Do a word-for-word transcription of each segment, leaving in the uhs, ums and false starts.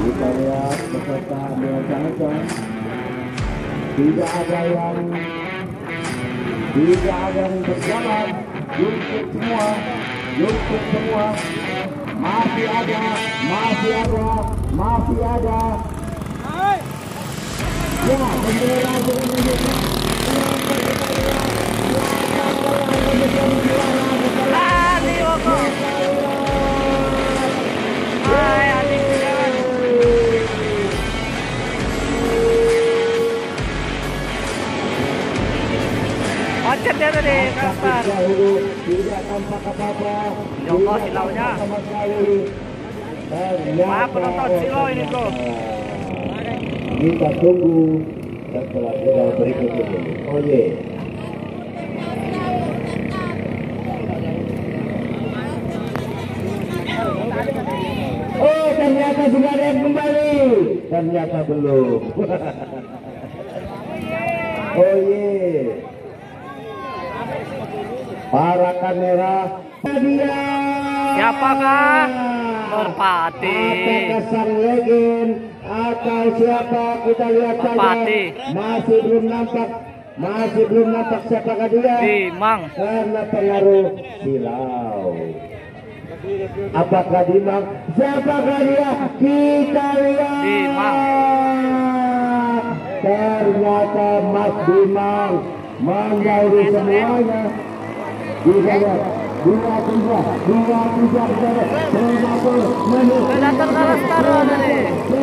Kita lihat peserta ambil Johnson. Tidak ada yang tidak ada yang berjalan. Luput semua, luput semua. Masih ada, masih ada, masih ada. Ya, bendera menunjukkan. Adi Woko. Hai Adi jalan. Macet ya tadi Kaspar. Tidak tampak apa-apa. Joko silaunya. Maaf penonton silau ini bro. Kita tunggu setelah jeda berikut ini. Oh ye. Oh ternyata sudah ada yang kembali. Ternyata belum. Oh ye. Para kamera dia. Siapakah? Merpati. Apakah sang legend atau siapa, kita lihat Merpati. saja. Masih belum nampak, masih belum nampak siapakah dia. Dimang. Karena pengaruh silau. Apakah Dimang? Siapakah dia? Kita lihat. Dimang. Ternyata Mas Dimang menjauhi semuanya. Kita lihat. Dua tiga, dua tiga, Predator menit. Predator kalah sekarang tadi.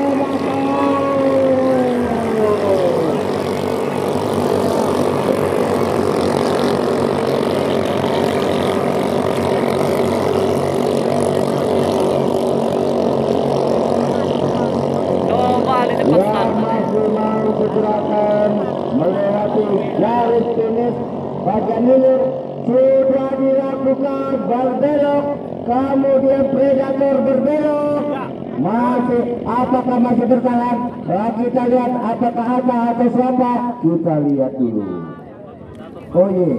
Coba di depan start. Masih mau pergerakan melewati garis finish bagian hilir. Sudah dilakukan berbelok, kemudian Predator berbelok. Masih, apakah masih bertahan? Nah, kita lihat apakah ada atau siapa? Kita lihat dulu. Oh iya,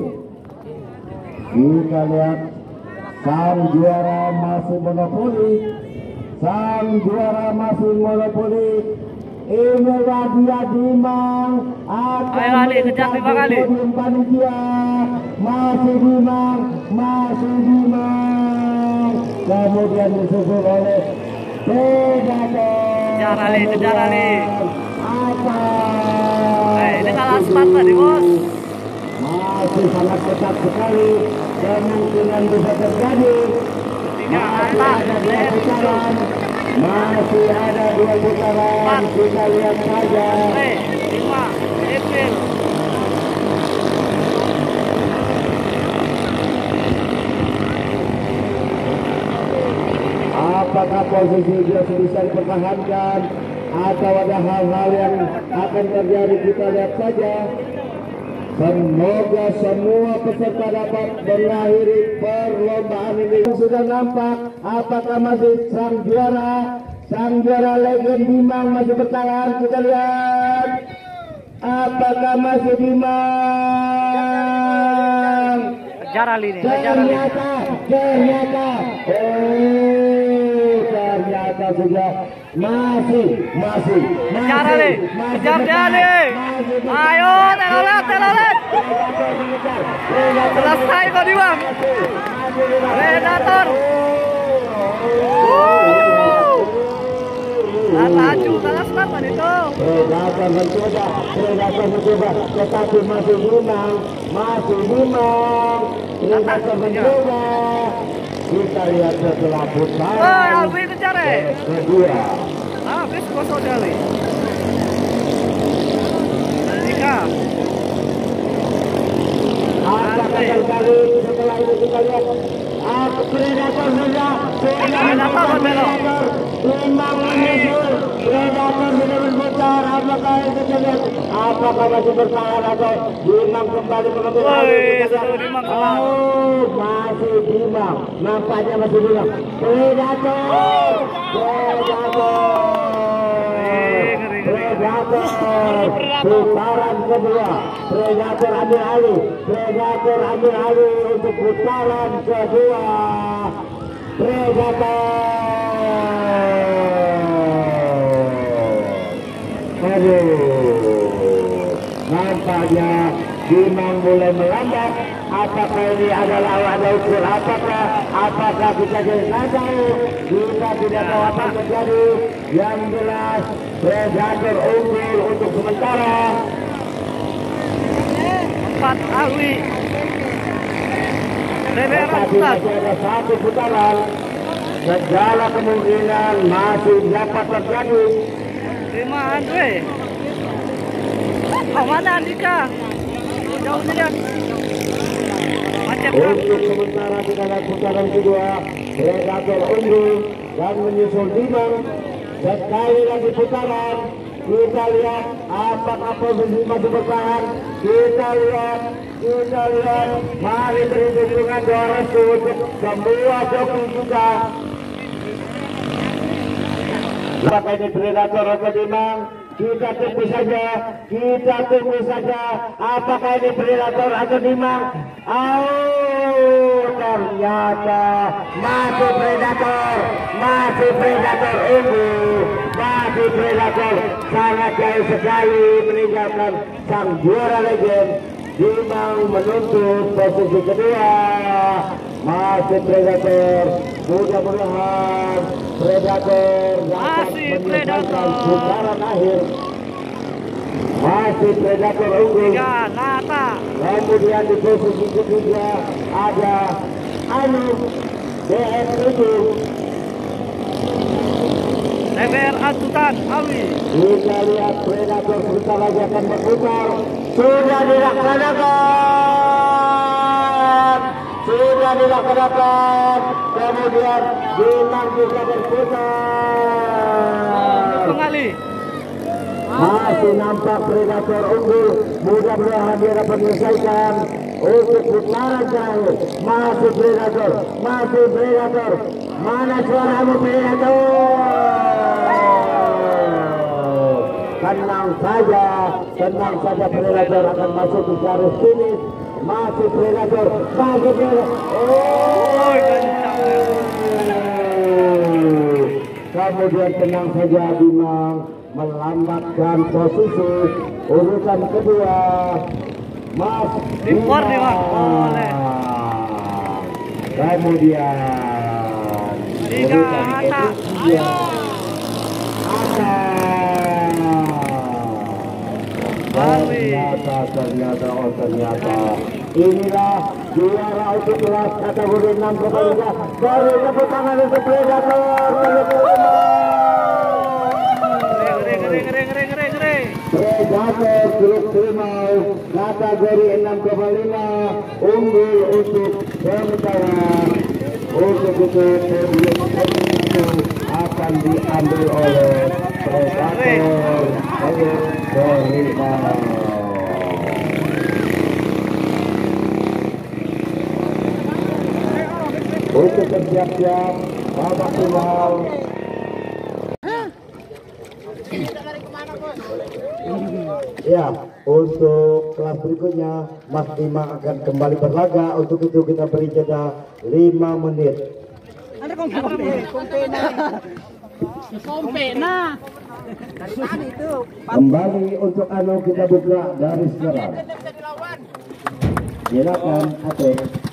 kita lihat sang juara masih monopoli. Sang juara masih monopoli. Inilah dia Dimang. Ayo Ali, kejar lima kali. Masih Dimang, masih Dimang. Kemudian disusul oleh Predator. Kejar Ali, kejar Ali. Apa? Eh, ini kalah start tadi bos. Masih sangat ketat sekali. Kemungkinan bisa terjadi. Tiga angka. Masih ada dua putaran, kita lihat saja. Eh, lima, April. Apakah posisi dia bisa dipertahankan atau ada hal-hal yang akan terjadi, kita lihat saja. Semoga semua peserta dapat mengakhiri perlombaan ini. Sudah nampak apakah masih sang juara, sang juara legend Dimang masih bertahan. Kita lihat apakah masih Dimang. Kejar Ali nih, kejar Ali. Ternyata, ternyata, oh, ternyata sudah masih, masih, Kejar Ali, kejar dia Ali. Ayo, telolet, telolet. Selesai kok Dimang. Predator. Dan laju, kalah start kan itu. Predator mencoba, Predator mencoba, tetapi masih Dimang, masih Dimang. Predator mencoba. Kita lihat setelah putaran. Oh, Alwi kejar eh. Kedua. Habis kosong Ali. Tiga. Apakah terjadi setelah itu kita lihat. Aku Predator sudah. Predator berbelok. Dimang menyusul. Predator sudah berputar. Apakah yang terjadi? Apakah masih bertahan atau Dimang kembali mengambil Woi, satu Dimang kalah. Oh, masih Dimang. Nampaknya masih Dimang. Predator. Predator. Predator. Putaran kedua. Predator ambil alih. Predator ambil alih untuk putaran kedua. Predator. Dimang mulai melambat. Apakah ini adalah ada ukur? Apakah apakah kita tidak tahu? Kita tidak tahu apa yang terjadi. Yang jelas Predator unggul untuk sementara. Empat Alwi. Tetapi masih ada satu putaran. Segala kemungkinan masih dapat terjadi. Lima Andre. Oh mana Andika? Jauh dia. Macet kan? Untuk sementara kita lihat putaran kedua, Predator unggul dan menyusul Dimang. Sekali lagi putaran, kita lihat apakah posisi masih bertahan. Kita lihat, kita lihat. Mari beri dukungan doa restu untuk semua joki kita. Apakah ini Predator atau Dimang? Kita tunggu saja, kita tunggu saja. Apakah ini Predator atau Dimang? Oh, ternyata masih Predator, masih Predator ini, masih Predator. Sangat jauh sekali meninggalkan sang juara legend. Dimang menuntut posisi kedua. Masih Predator, mudah-mudahan Predator dapat menyelesaikan putaran akhir. Masih Predator unggul. Tiga Nata. Kemudian di posisi ketiga ada Anu D S itu. D B R Asutan Alwi. Kita lihat Predator sebentar lagi akan berputar. Sudah dilaksanakan. Sudah dilaksanakan. Kemudian Dimang juga berputar. Pengali. Masih nampak Predator unggul. Mudah-mudahan dia dapat menyelesaikan untuk putaran terakhir. Masih Predator, masih Predator. Mana suaramu Predator? Tenang saja, tenang saja Predator akan masuk di garis finish. Masih Predator, masih Predator. Oh, kemudian tenang saja Dimang melambatkan posisi urutan kedua. Mas Impor Dimang boleh. Kemudian Tiga Nata. Ayo. Ternyata, ternyata, oh ternyata inilah juara untuk kelas kategori enam koma tiga. Beri tepuk tangan untuk Predator. Predator grup Trimau kategori enam koma lima unggul untuk sementara. Untuk itu podium akan diambil oleh Predator grup Trimau. Untuk bersiap-siap babak final. Ya, untuk kelas berikutnya Mas Dimang akan kembali berlaga. Untuk itu kita beri jeda lima menit. Ada kompe na. Kembali untuk anu kita buka dari sekarang. Silakan, Ate.